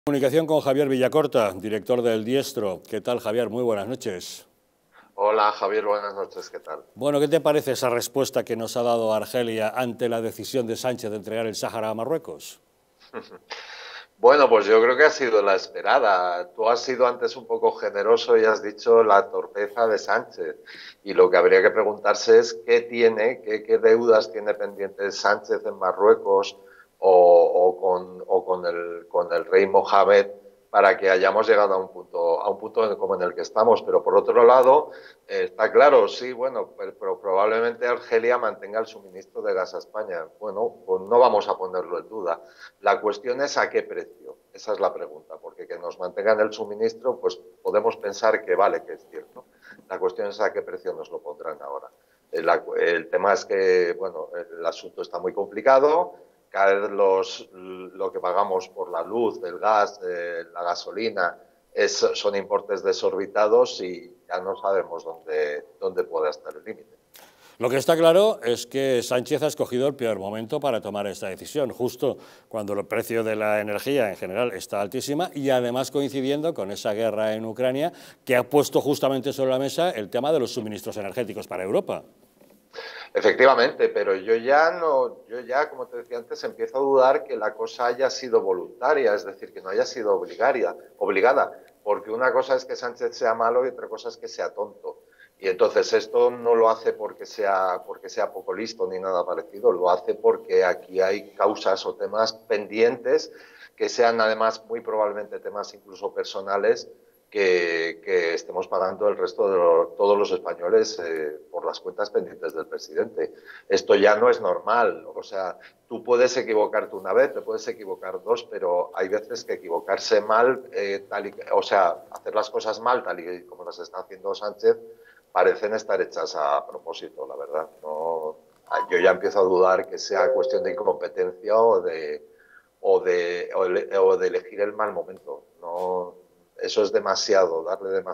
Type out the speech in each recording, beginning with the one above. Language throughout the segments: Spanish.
Comunicación con Javier Villacorta, director del Diestro. ¿Qué tal, Javier? Muy buenas noches. Hola Javier, buenas noches, ¿qué tal? Bueno, ¿qué te parece esa respuesta que nos ha dado Argelia ante la decisión de Sánchez de entregar el Sáhara a Marruecos? Bueno, pues yo creo que ha sido la esperada. Tú has sido antes un poco generoso y has dicho la torpeza de Sánchez. Y lo que habría que preguntarse es qué deudas tiene pendientes Sánchez en Marruecos con el rey Mohamed para que hayamos llegado a un punto como en el que estamos. Pero por otro lado, está claro, sí, bueno, pero probablemente Argelia mantenga el suministro de gas a España. Bueno, pues no vamos a ponerlo en duda. La cuestión es a qué precio. Esa es la pregunta, porque que nos mantengan el suministro, pues podemos pensar que vale, que es cierto. La cuestión es a qué precio nos lo pondrán ahora. El tema es que, bueno, el asunto está muy complicado. Cada vez lo que pagamos por la luz, el gas, la gasolina, son importes desorbitados y ya no sabemos dónde puede estar el límite. Lo que está claro es que Sánchez ha escogido el peor momento para tomar esta decisión, justo cuando el precio de la energía en general está altísima y además coincidiendo con esa guerra en Ucrania que ha puesto justamente sobre la mesa el tema de los suministros energéticos para Europa. Efectivamente, pero como te decía antes, empiezo a dudar que la cosa haya sido voluntaria, es decir, que no haya sido obligada, porque una cosa es que Sánchez sea malo y otra cosa es que sea tonto. Y entonces esto no lo hace porque sea poco listo ni nada parecido, lo hace porque aquí hay causas o temas pendientes que sean además muy probablemente temas incluso personales que estemos pagando el resto de todos los españoles por las cuentas pendientes del presidente. Esto ya no es normal. O sea, tú puedes equivocarte una vez, te puedes equivocar dos, pero hay veces que equivocarse mal, o sea, hacer las cosas mal, tal y como las está haciendo Sánchez, parecen estar hechas a propósito, la verdad. No, yo ya empiezo a dudar que sea cuestión de incompetencia o de elegir el mal momento. No, eso es demasiado,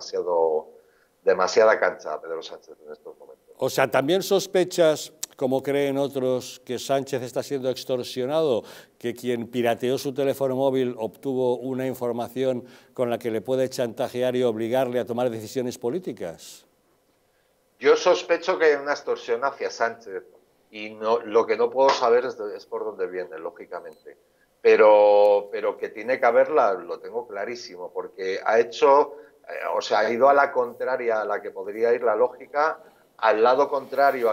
demasiada cancha a Pedro Sánchez en estos momentos. O sea, ¿también sospechas, como creen otros, que Sánchez está siendo extorsionado, que quien pirateó su teléfono móvil obtuvo una información con la que le puede chantajear y obligarle a tomar decisiones políticas? Yo sospecho que hay una extorsión hacia Sánchez y lo que no puedo saber es por dónde viene, lógicamente. Pero que tiene que haberla, lo tengo clarísimo, porque ha ido a la contraria a la que podría ir la lógica, al lado contrario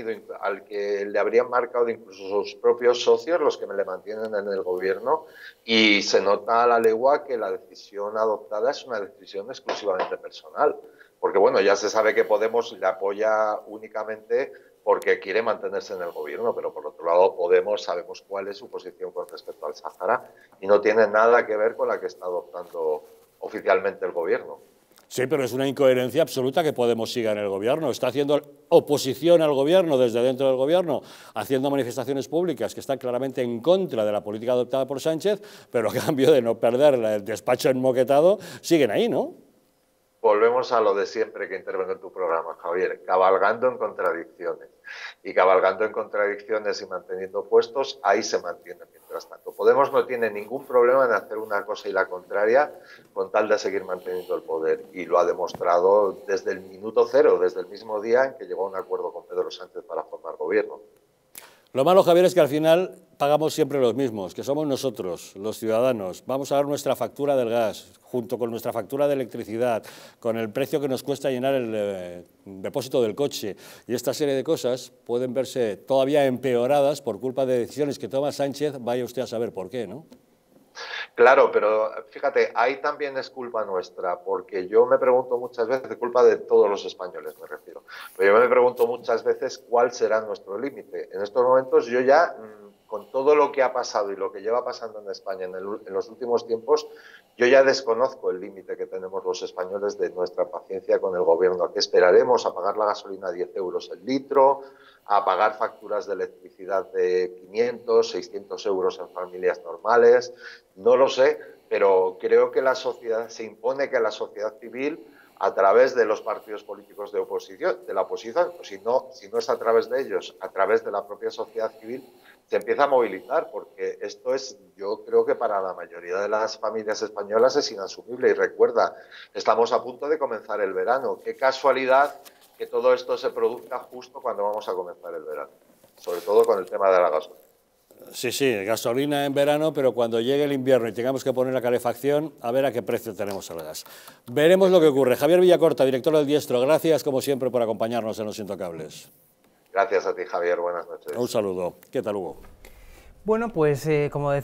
al que le habrían marcado incluso sus propios socios, los que me le mantienen en el gobierno, y se nota a la legua que la decisión adoptada es una decisión exclusivamente personal. Porque bueno, ya se sabe que Podemos le apoya únicamente porque quiere mantenerse en el gobierno, pero por otro lado Podemos sabemos cuál es su posición con respecto al Sáhara y no tiene nada que ver con la que está adoptando oficialmente el gobierno. Sí, pero es una incoherencia absoluta que Podemos siga en el gobierno. Está haciendo oposición al gobierno desde dentro del gobierno, haciendo manifestaciones públicas que están claramente en contra de la política adoptada por Sánchez, pero a cambio de no perder el despacho enmoquetado, siguen ahí, ¿no? Volvemos a lo de siempre que intervengo en tu programa, Javier, cabalgando en contradicciones. Y cabalgando en contradicciones y manteniendo puestos, ahí se mantiene mientras tanto. Podemos no tiene ningún problema en hacer una cosa y la contraria con tal de seguir manteniendo el poder. Y lo ha demostrado desde el minuto cero, desde el mismo día en que llegó a un acuerdo con Pedro Sánchez para formar gobierno. Lo malo, Javier, es que al final pagamos siempre los mismos, que somos nosotros, los ciudadanos. Vamos a dar nuestra factura del gas, junto con nuestra factura de electricidad, con el precio que nos cuesta llenar el depósito del coche. Y esta serie de cosas pueden verse todavía empeoradas por culpa de decisiones que toma Sánchez, vaya usted a saber por qué, ¿no? Claro, pero fíjate, ahí también es culpa nuestra, porque yo me pregunto muchas veces, culpa de todos los españoles me refiero, pero yo me pregunto muchas veces cuál será nuestro límite. En estos momentos yo ya, con todo lo que ha pasado y lo que lleva pasando en España en los últimos tiempos, yo ya desconozco el límite que tenemos los españoles de nuestra paciencia con el gobierno. ¿A qué esperaremos? ¿A pagar la gasolina a 10 euros el litro? ¿A pagar facturas de electricidad de 500, 600 euros en familias normales? No lo sé, pero creo que se impone que la sociedad civil, a través de los partidos políticos de la oposición, si no es a través de ellos, a través de la propia sociedad civil, se empieza a movilizar, porque esto es, yo creo que para la mayoría de las familias españolas es inasumible. Y recuerda, estamos a punto de comenzar el verano. Qué casualidad que todo esto se produzca justo cuando vamos a comenzar el verano, sobre todo con el tema de la gasolina. Sí, sí, gasolina en verano, pero cuando llegue el invierno y tengamos que poner la calefacción, a ver a qué precio tenemos el gas. Veremos lo que ocurre. Javier Villacorta, director del Diestro, gracias como siempre por acompañarnos en Los Intocables. Gracias a ti, Javier. Buenas noches. Un saludo. ¿Qué tal, Hugo? Bueno, pues como decía...